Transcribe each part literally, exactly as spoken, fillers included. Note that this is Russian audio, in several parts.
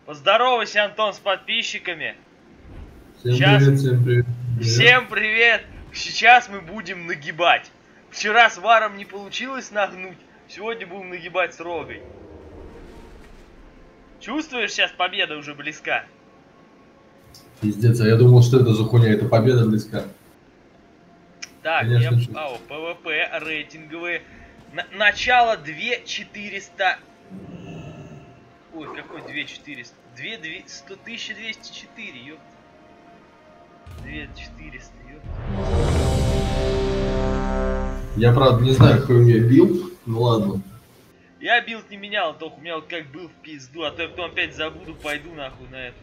Поздоровайся, Антон, с подписчиками. Всем Сейчас... привет, всем привет. Всем привет. Сейчас мы будем нагибать. Вчера с Варом не получилось нагнуть. Сегодня будем нагибать с Рогой. Чувствуешь, сейчас победа уже близка? Пиздец, а я думал, что это за хуйня, это победа близка. Так, я... Ау, ПВП, рейтинговые. На... Начало две четыреста. Ой, какой две четыреста? тысяча двести четыре, ёпта. две четыреста, ёпта. Я, правда, не знаю, какой у меня билд, ну ладно. Я билд не менял, только у меня вот как был в пизду, а то я потом опять забуду, пойду нахуй на эту.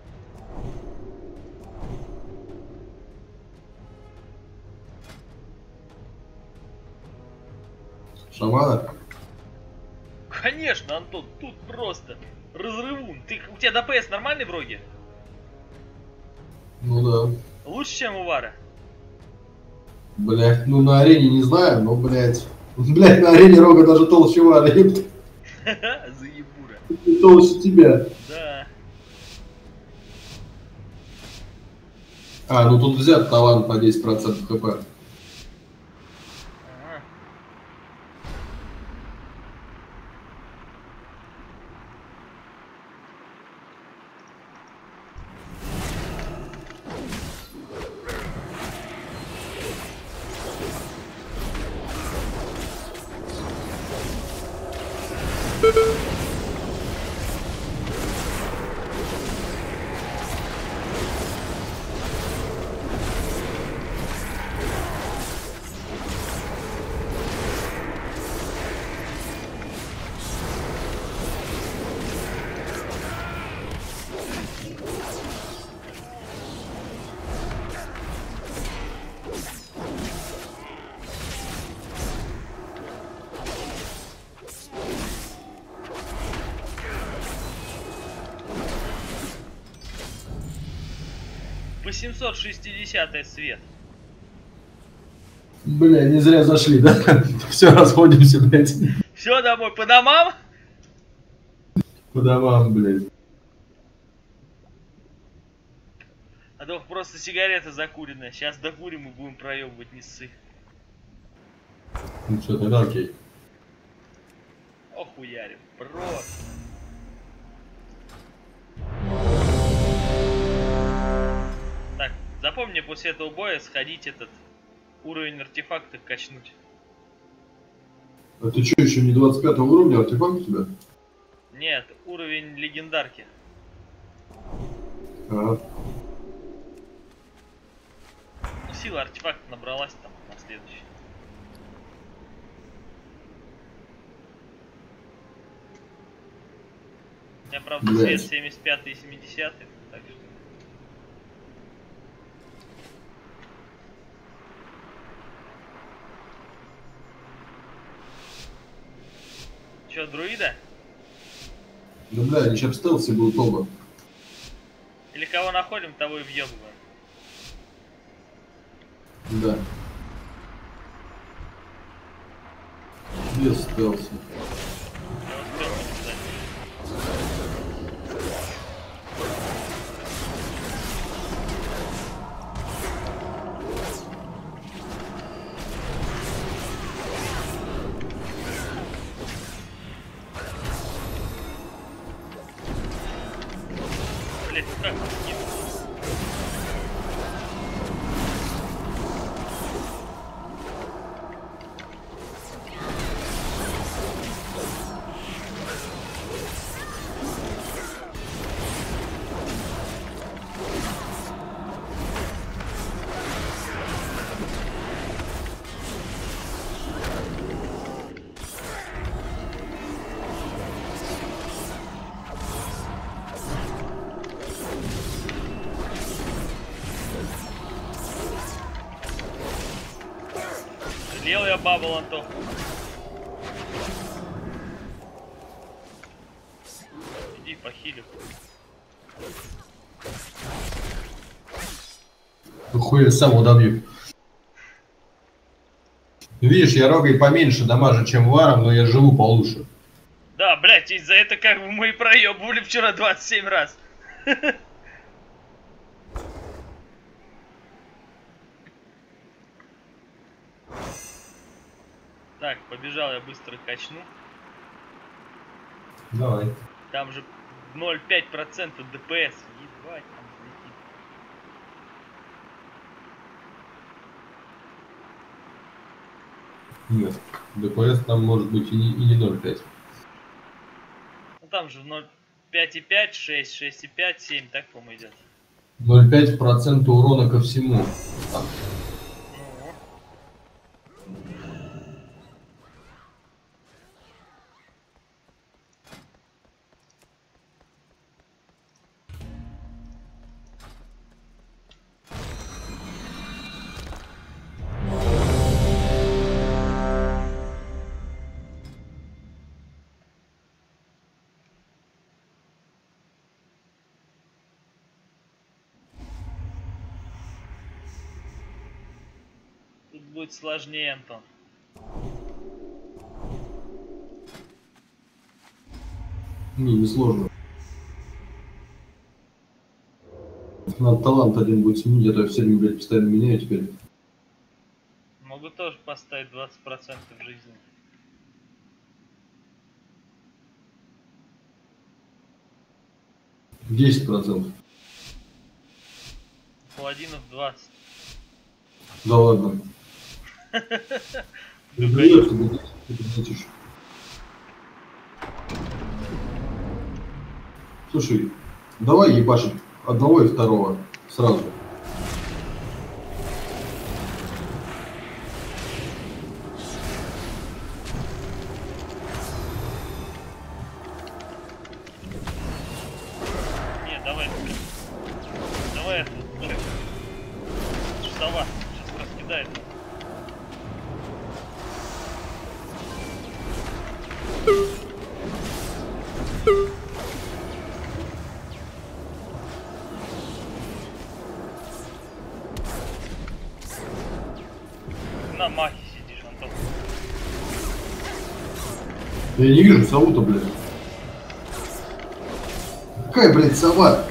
Шамана? Конечно, Антон, тут просто разрывун. Ты, у тебя ДПС нормальный в Роге? Ну да. Лучше, чем у Вара? Блять, ну на арене не знаю, но, блять. Блять, на арене Рога даже толще Вара, ебать. Заебура. Толще тебя. Да. А, ну тут взят талант на десять процентов хп. восемьсот шестидесятый свет. Бля, не зря зашли, да? Все, расходимся, блядь. Все, домой, по домам? По домам, блядь. А то просто сигарета закуренная. Сейчас докурим и будем проебывать, не ссы. Ну что, тогда окей. Охуярим. Просто. Так, запомни после этого боя сходить этот уровень артефакта качнуть. А ты что, еще не двадцать пятого уровня артефакт у тебя? Нет, уровень легендарки. Ага. Ну, сила артефакта набралась там на следующий. У меня, правда, Блядь. свет семьдесят пятый и семидесятый, так что... Чё, друида? Да бля, они сейчас в стелсе будут оба. Или кого находим, того и въебываем. Да. Без стелса. Я успел написать. Блять, как не... Жалел я бабл, Антох. Иди похилю. Хуя сам удобью. Видишь, я рогой поменьше дамажу, чем варом, но я живу получше. Да, блядь, из-за этого как бы мы и проебывали вчера двадцать семь раз. Так, побежал я быстро качну. Давай. Там же ноль целых пять десятых процента ДПС. Ебать, там взлетит. Нет. ДПС там может быть и не, и не ноль целых пять десятых. Ну там же ноль пять и пять, шесть, шесть и пять, семь, так, по-моему, идет. ноль целых пять десятых процента урона ко всему. Там. Ну. Тут будет сложнее, Антон. Не, не сложно. Надо талант один будет сменить, а то я все время, блядь, постоянно меняю теперь. Могу тоже поставить двадцать процентов жизни. десять процентов. Паладинов двадцать. Да ладно. Ну, Привет, конечно. ты будешь. Слушай, давай ебашить одного и второго сразу. Не, давай. Давай это. Сова. Сейчас раскидает. На махе сидишь, Антон. Я не вижу сову-то, блядь. Какая, блядь, сова?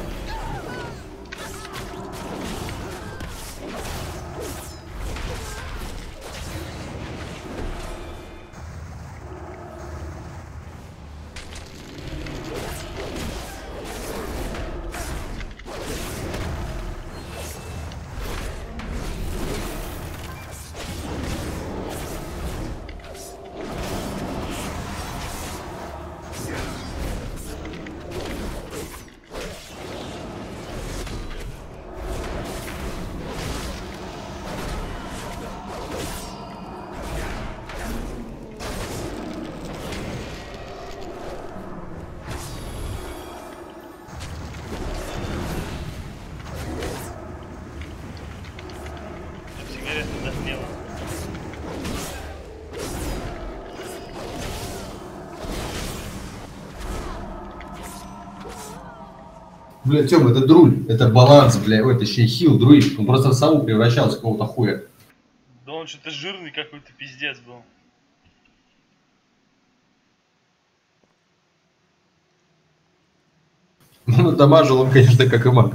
Сигарету дохмела. Бля, Тём, это друль, это баланс, бля, ой, точнее хил, друид. Он просто в сову превращался какого-то хуя. Да он что-то жирный какой-то пиздец был. Ну, дамажил он, конечно, как и маг.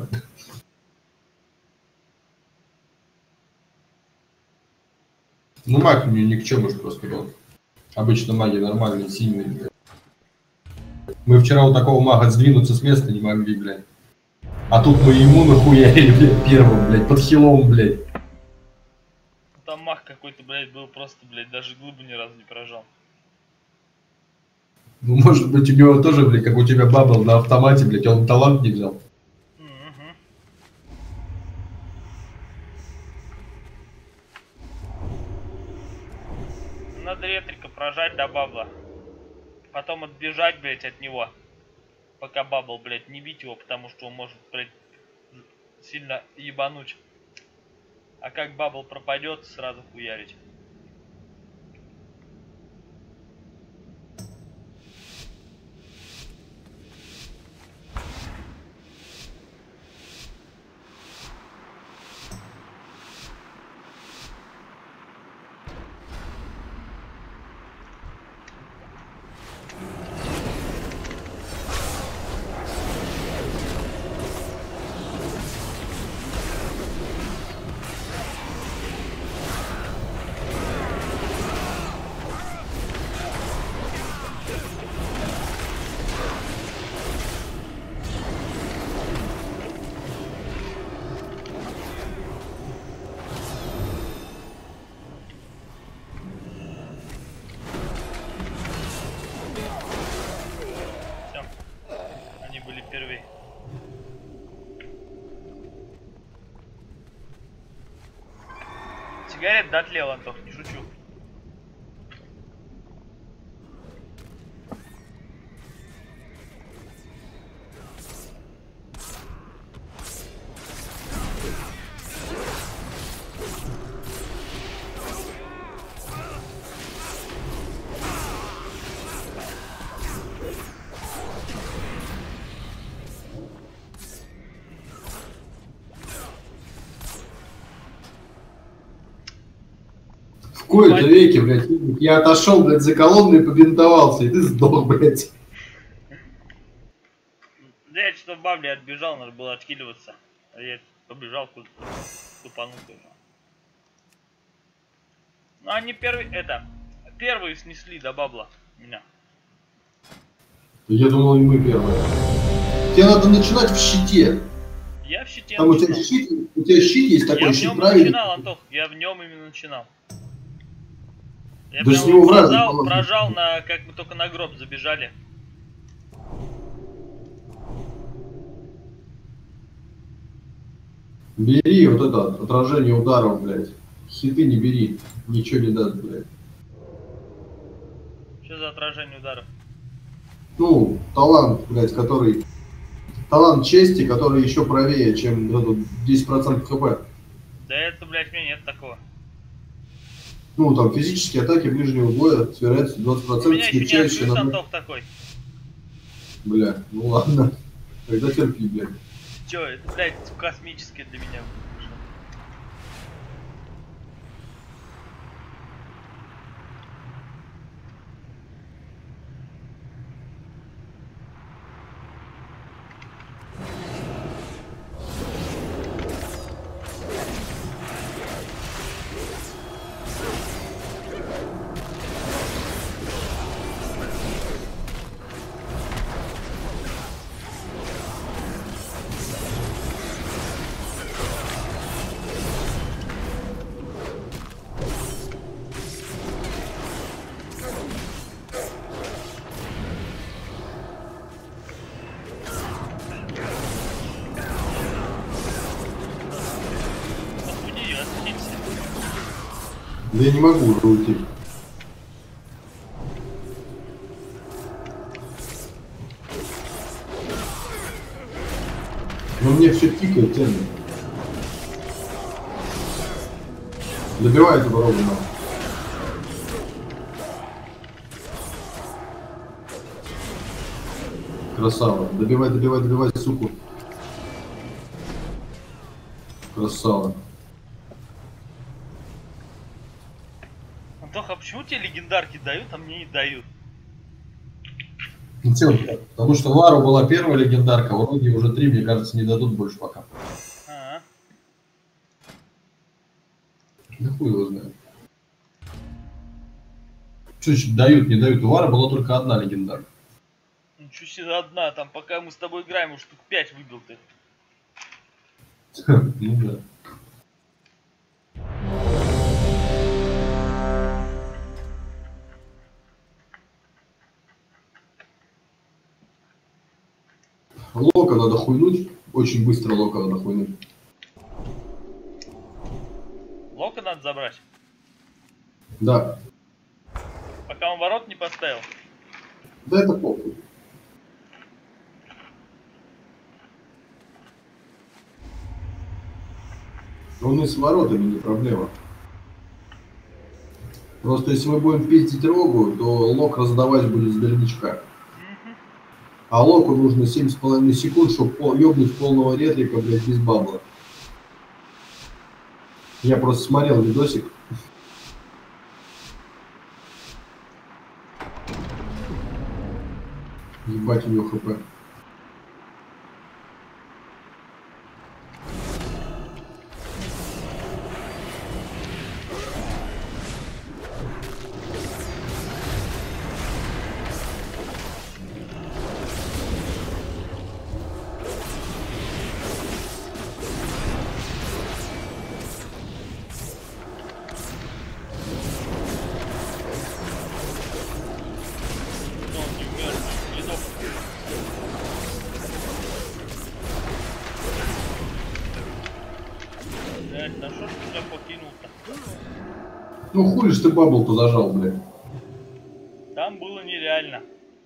Ну, маг мне ни к чему же просто был. Обычно маги нормальные, сильные, бля. Мы вчера у такого мага сдвинуться с места не могли, блядь. А тут мы ему нахуярили, блядь, первым, блядь, под хилом, блядь. Там мах какой-то, блядь, был просто, блядь, даже глыбу ни разу не поражал. Ну, может быть, у него тоже, блядь, как у тебя бабл на автомате, блядь, он талант не взял. Угу. Надо ретрика прожать до бабла. Потом отбежать, блядь, от него. Пока бабл, блядь, не бить его, потому что он может, блядь, сильно ебануть. А как бабл пропадет, сразу хуярить. первей. Сигарет дотлел, Антох, не шучу. В кои-то веке, блядь, я отошел, блядь, за колонну и побинтовался, и ты сдох, блядь. Да я что-то в бабле отбежал, надо было откидываться. А я побежал куда-то, тупанул тоже. Ну они первые, это, первые снесли до бабла меня. Я думал, и мы первые. Тебе надо начинать в щите. Я в щите Там у тебя начинал. щит, у тебя щит есть такой, Я в щит нем правильный. начинал, Антох, я в нем именно начинал. Я Да с прям него враг прожал, не прожал на, как мы только на гроб забежали. Бери вот это, отражение ударов, блядь. Хиты не бери, ничего не даст, блядь. Что за отражение ударов? Ну, талант, блядь, который... Талант чести, который еще правее, чем ну, десять процентов хп. Да это, блядь, у меня нет такого. Ну, там физические атаки ближнего боя сверяются двадцать У меня процентов еще не смягчающие открыт, на... Антох, такой. Бля, ну ладно. Тогда терпи, блядь. Че, это, блядь, космическое для меня. Охуеть, осветься. Да я не могу уже уйти. Но мне все тикает, тянет. Добивай эту дорогу, нахуй. Красава. Добивай, добивай, добивай, суку. Красава. Антоха, а почему тебе легендарки дают, а мне не дают? Ну, чё, потому что Лару была первая легендарка, вроде уже три, мне кажется, не дадут больше пока. А, Да хуй его знает. Что значит дают, не дают? У Лары была только одна легендарка. ничего себе, одна, там пока мы с тобой играем, уж штук пять выбил ты. Ну да. Лока надо хуйнуть. Очень быстро лока надо хуйнуть. Лока надо забрать, Да. пока он ворот не поставил. Да это похуй. Он и с воротами не проблема. Просто если мы будем пиздить рогу, то лок раздавать будет с дальничка. А локу нужно семь с половиной секунд, чтобы ёбнуть полного ретрика, блядь, без бабла. Я просто смотрел видосик. Ебать у него хп. Но он не умер, не сдох. Блять, да что ж ты меня покинул-то? Ну хули ж ты бабл-то зажал, блядь. Там было нереально.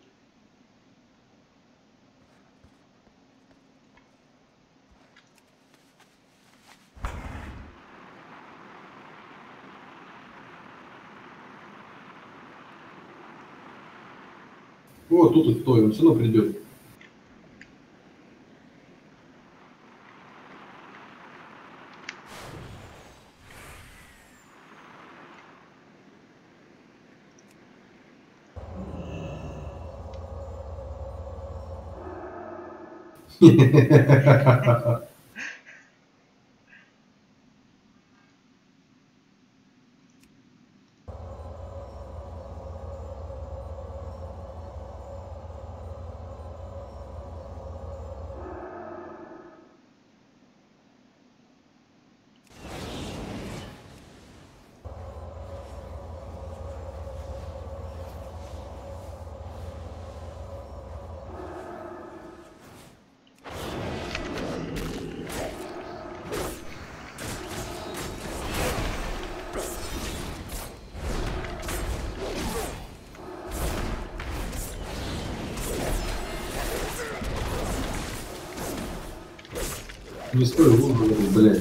О, тут и стой, он все равно придет. Не стой, лужу, блядь.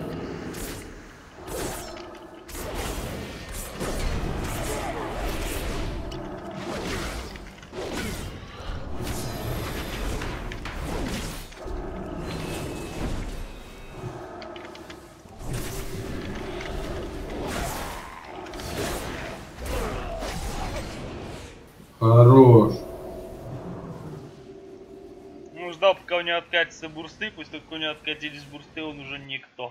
Хорош. Ну, ждал, пока у него откатятся бурсты. Пусть только у него откатились бурсты, он уже никто.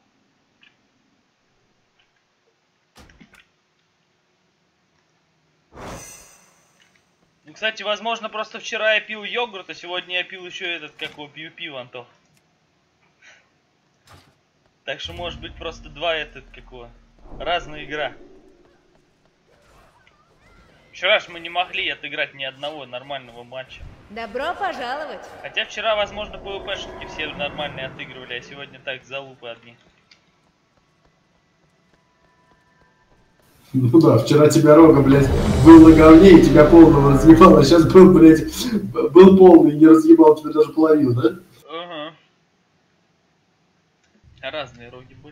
Ну, кстати, возможно, просто вчера я пил йогурт, а сегодня я пил еще этот, как его, пью пиво, Антох. Так что, может быть, просто два этот, какого, разная игра. Вчера ж мы не могли отыграть ни одного нормального матча. Добро пожаловать! Хотя вчера, возможно, пвпшники все нормальные отыгрывали, а сегодня так, залупы одни. Ну да, вчера тебя Рога, блядь, был на говне и тебя полного разъебал, а сейчас был, блядь, был полный и не разъебал тебе даже половину, да? Ага. Разные роги были.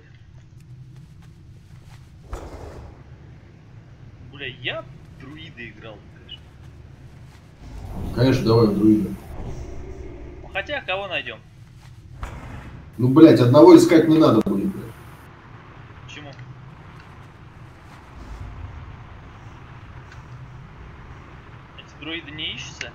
Бля, я в друида играл, конечно. Конечно, давай в друида. Ну, хотя, кого найдем? Ну, блядь, одного искать не надо будет, блядь. Почему? Эти друиды не ищутся?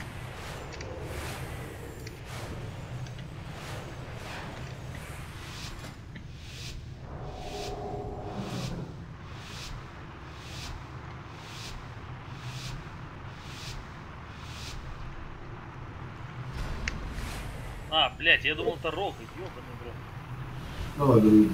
А, блядь, я думал, это рог, ёбаный в рот. Давай, друида.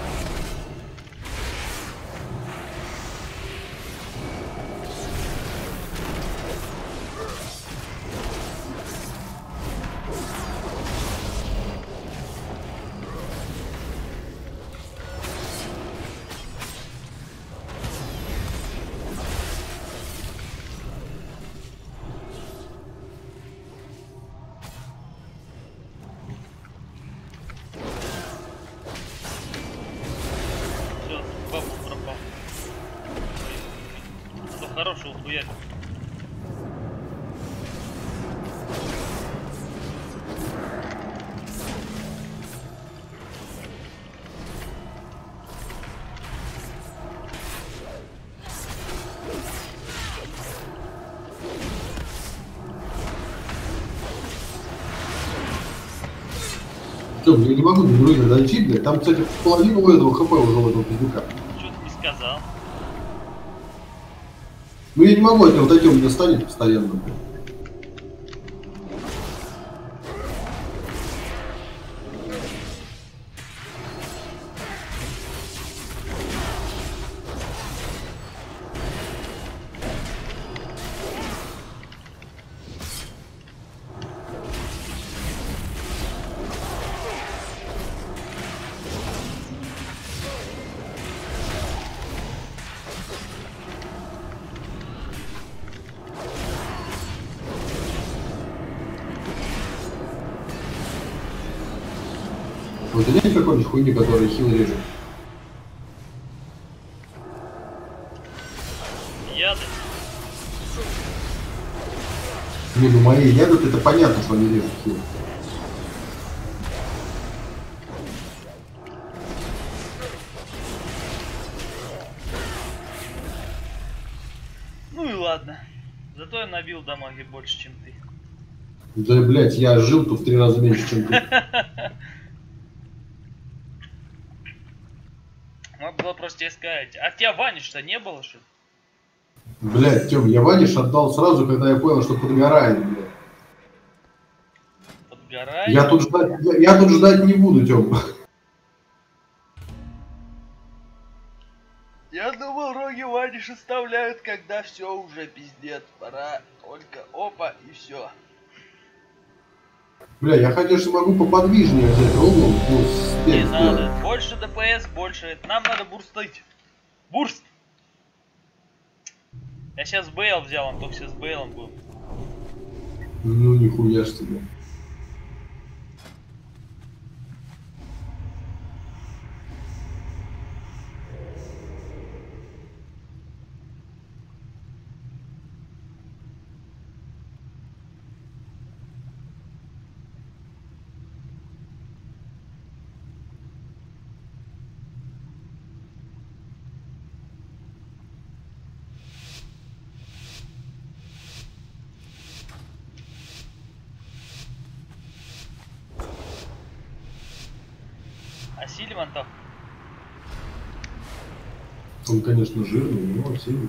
Все, бабл пропал. Что хорошего хуярь. Что, я не могу до друида дойти, блядь. Там, кстати, половину у этого хп уже у этого пиздюка. Что ты не сказал? Ну я не могу от него дойти, он меня станет постоянно, блядь. Вот нет какой-нибудь хуйни, который хил режет? Яды. Не, ну мои ядут, это понятно, что они режут хил. Ну и ладно. Зато я набил дамаги больше, чем ты. Да, блядь, я жил тут в три раза меньше, чем ты. Надо было просто тебе сказать. А тебя Ваниш-то не было, что ли? Блядь, Тём, я Ваниш отдал сразу, когда я понял, что подгорает, блядь. Подгорает? Я тут ждать, я, я тут ждать не буду, Тём. Я думал, роги Ваниш оставляют, когда все уже пиздец. Пора только опа и все. Бля, я конечно могу поподвижнее взять роллу, ну, с Не тем надо. сделать. Больше ДПС, больше. Нам надо бурстить. Бурст! Я сейчас Бейл взял, он только сейчас с Бейлом был. Ну, нихуя ж тебе. А Сильван-то? Он, конечно, жирный, но сильный.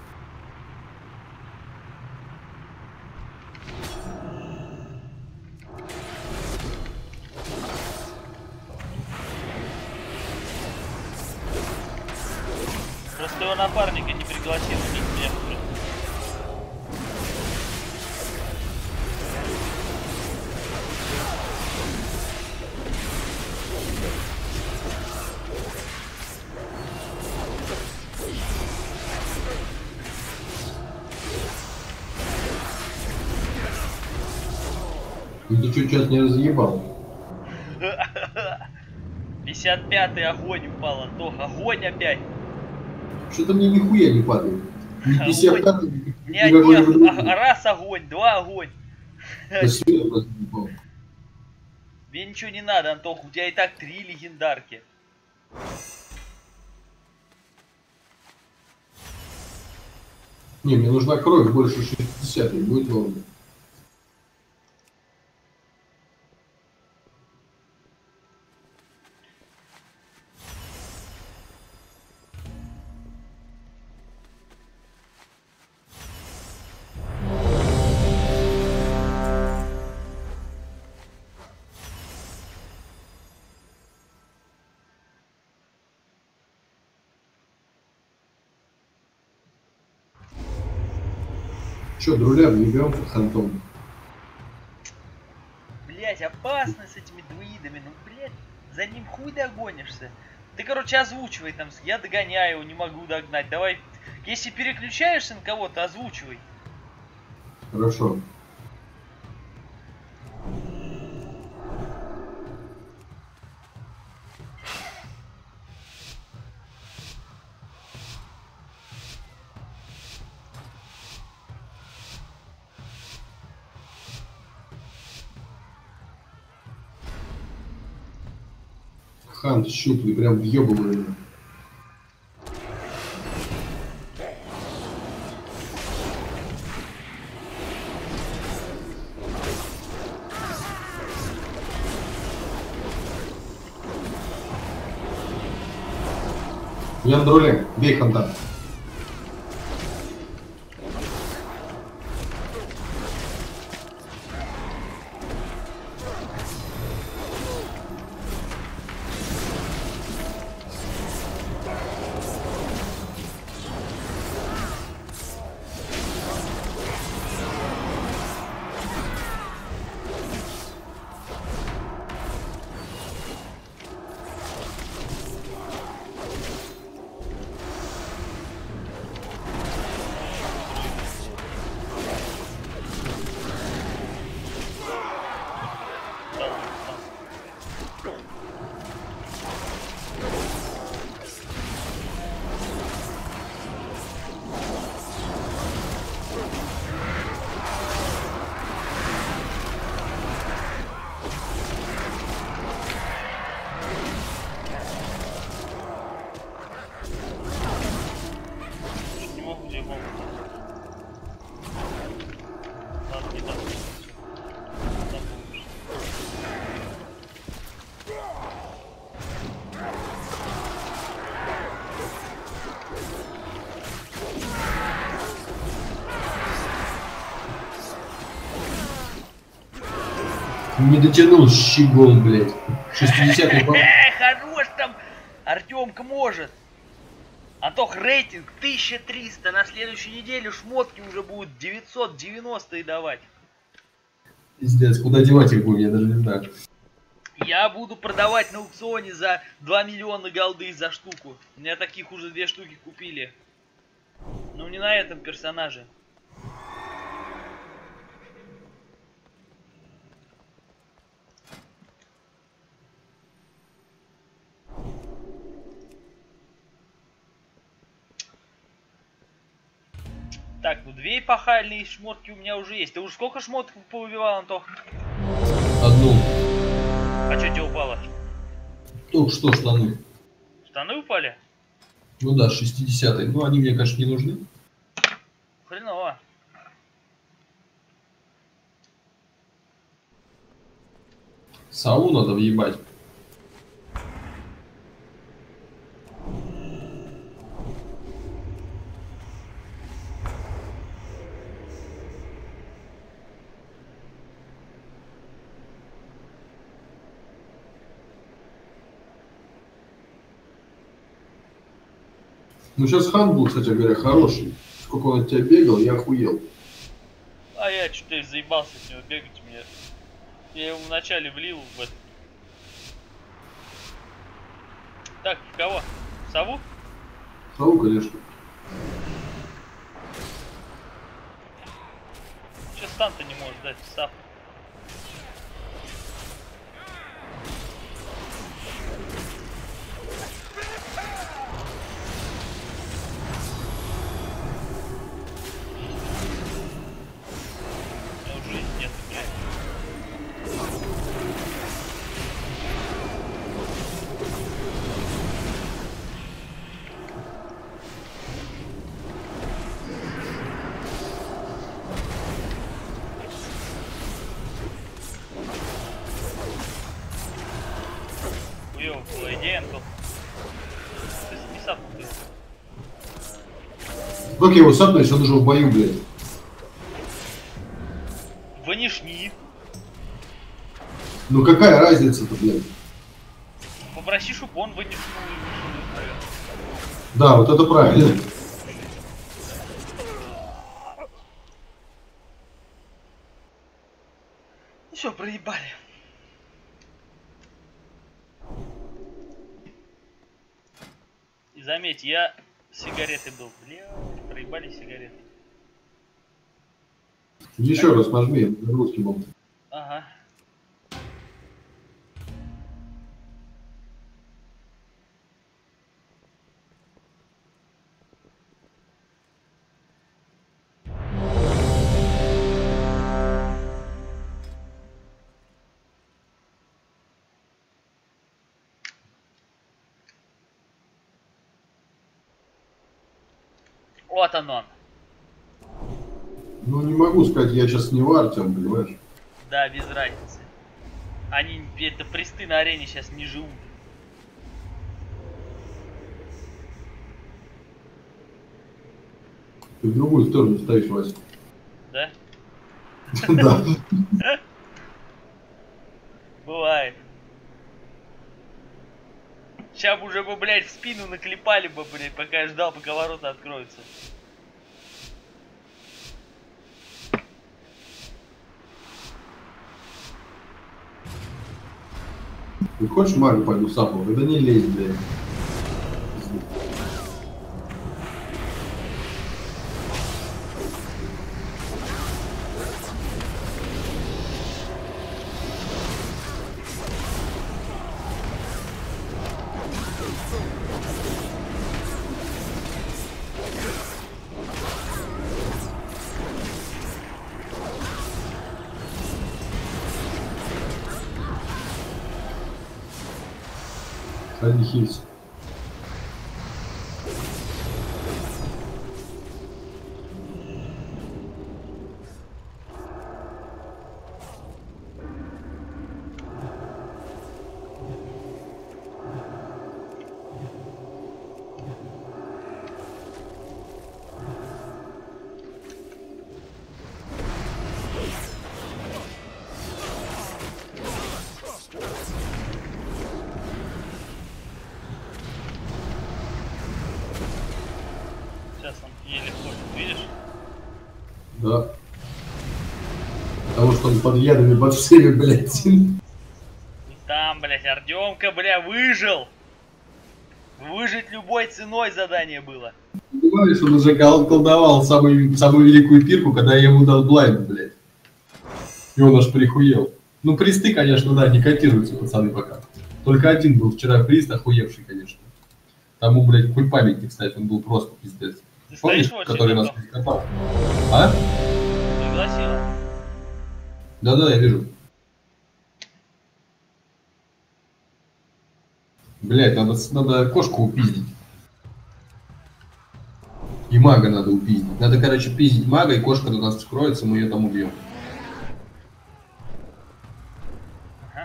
Просто его напарника не пригласил, не смех уже. И ты чуть сейчас не разъебал. пятьдесят пятый огонь упал, Антох. Огонь опять. Что-то мне нихуя не падает. Ни пятьдесят пятый, ни Не один, какой-нибудь а, а раз огонь, два огонь. Да свет просто не упал. Мне ничего не надо, Антох, у тебя и так три легендарки. Не, мне нужна кровь больше шестидесятой, будет норм. Че, друля, въебем под хантом? Блять, опасно с этими друидами, ну блять, за ним хуй догонишься. Ты, короче, озвучивай там, я догоняю его, не могу догнать. Давай, если переключаешься на кого-то, озвучивай. Хорошо. Хант щуплый, прям въебывает. Яндруле, бей ханта. Не дотянул щегол, блядь. шестидесятый балл. Эх, хорош там! Артемка может. Антох, рейтинг тысяча триста. На следующей неделе шмотки уже будут девятьсот девяносто давать. Пиздец, куда девать их будем, я даже не знаю. Я буду продавать на аукционе за два миллиона голды за штуку. У меня таких уже две штуки купили. Ну не на этом персонаже. Так, ну две эпохальные шмотки у меня уже есть. Ты уже сколько шмоток повыбивал, Антох? Одну. А что тебе упало? Только что штаны. Штаны упали? Ну да, шестидесятый. Ну они мне, конечно, не нужны. Хреново. Сау надо въебать. Ну сейчас хан был, кстати говоря, хороший. Сколько он от тебя бегал, я охуел. А я что-то заебался с него бегать. Мне... Я его вначале влил в это. Так, кого? Сову? Сау, конечно. Че стан-то не может дать, Сав? У него жизни нет, блядь. Хуёво была идея, Антон. Ты не сам был. Как я его сапну, если он уже в бою, блядь? Ванишни. Ну какая разница-то, блядь? Попроси, чтобы он ванишнул и вышел, наверное. Да, вот это правильно. Ну все, проебали. И заметь, я сигареты был. Бля, проебали сигареты. Еще раз нажми, русский был. Ага. Вот оно. Ну не могу сказать, я сейчас не в Артем, понимаешь? Да, без разницы. Они, это присты на арене сейчас не живут. Ты в другую сторону стоишь, Вася. Да? Да. Бывает. Сейчас бы уже бы, блядь, в спину наклепали бы, блядь, пока я ждал, пока ворота откроются. Ты хочешь магу пойду сапу? Да не лезь, блядь. Один хильс. он под ядами, под всеми, блядь. И там, блядь, Артемка, бля, выжил. Выжить любой ценой задание было. Понимаешь, он уже кол- колдовал самую, самую великую пирку, когда я ему дал блайнд, блядь. И он аж прихуел. Ну, присты, конечно, да, не котируются, пацаны, пока. Только один был вчера прист, охуевший, конечно. Тому, блядь, хоть памятник, кстати, он был просто пиздец. Ты Помнишь, стоишь в очереди, который нас Антох? прикопал? А? Пригласила. Да-да, я вижу. Блядь, надо, надо кошку упиздить. И мага надо упиздить. Надо, короче, пиздить мага, и кошка до нас вскроется, мы ее там убьем. Ага.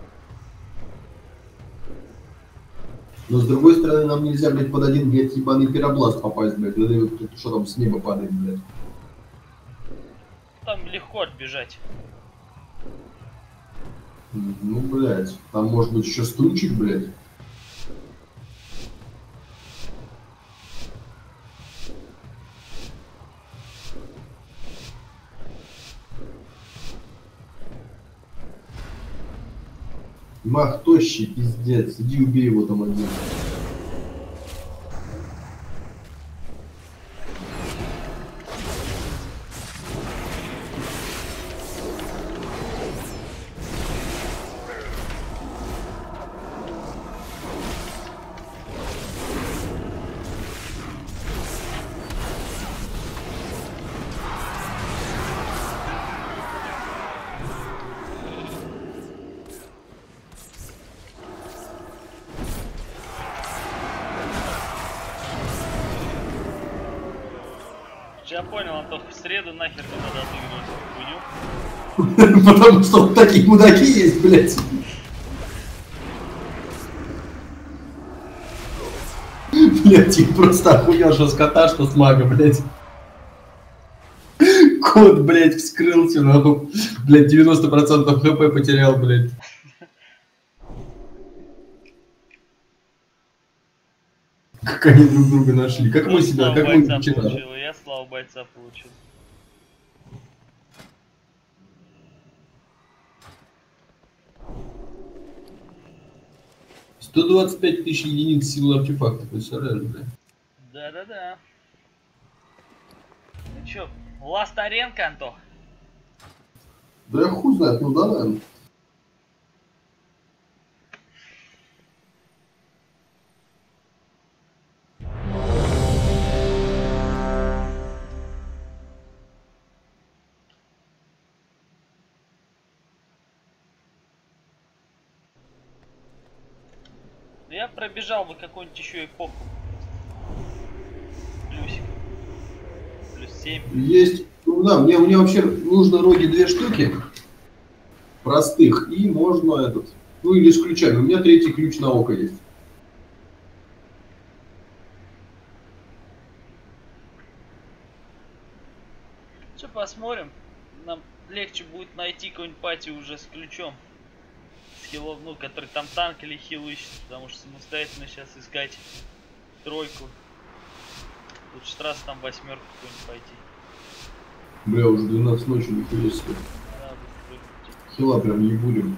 Но с другой стороны, нам нельзя, блядь, под один, блядь, ебаный пиробласт попасть, блядь. Да, да, тут что там с неба падает, блядь. Там легко отбежать. Ну, блядь, там может быть еще стульчик, блядь. Мах тощий, пиздец. Иди убей его там один. Я понял, Антох, в среду нахер не надо отыгрывать эту хуйню. Потому что вот такие мудаки есть, блядь. Блядь, я просто охуел, что с кота, что с мага, блядь. Кот, блядь, вскрылся, нахуй. Блядь, девяносто процентов хп потерял, блядь. Как они друг друга нашли. Как мы себя, Славу как мы бойца вчера. получил, и я славу бойца получил. сто двадцать пять тысяч единиц силы артефакта, представляешь, блядь? Да-да-да. Ну чё, ласт аренка, Антох? Да я хуй знает, ну да, наверное. Я пробежал бы какую-нибудь еще эпоху. Плюсик. Плюс семь. Есть, ну да, мне, мне вообще нужно роги две штуки. Простых. И можно этот, ну или с ключами. У меня третий ключ на око есть. Че, посмотрим. Нам легче будет найти какой-нибудь пати уже с ключом. С хилов, ну, который там танк или хил ищет. Потому что самостоятельно сейчас искать тройку. Лучше сразу там восьмерку какую-нибудь пойти. Бля, уже двенадцать ночи, нихуя себе. Надо прыгнуть. Хила прям не будем.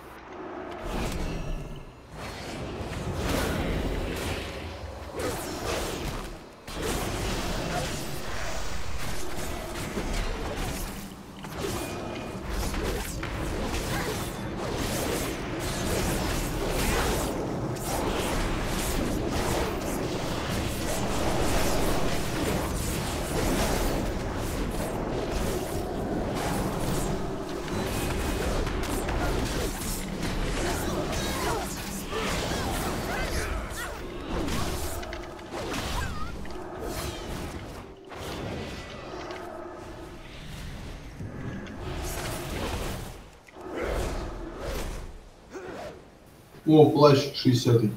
О, плащ шестидесятый.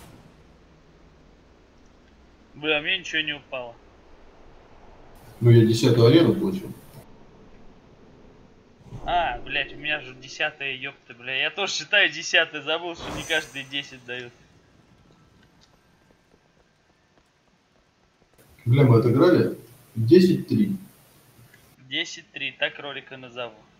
Бля, мне ничего не упало. Ну я десятую арену получил. А, блять, у меня же десятая, ёпта, бля. Я тоже считаю десятый, забыл, что не каждый десять дают. Бля, мы отыграли десять три. десять три, так ролика назову.